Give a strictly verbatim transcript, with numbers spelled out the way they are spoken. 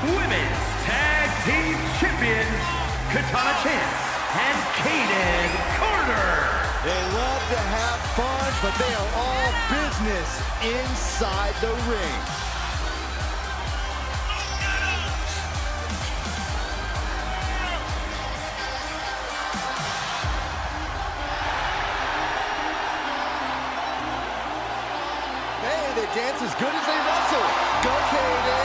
Women's Tag Team Champions, Katana Chance and Kayden Carter. They love to have fun, but they are all business inside the ring. Hey, they dance as good as they wrestle. Go, Kayden.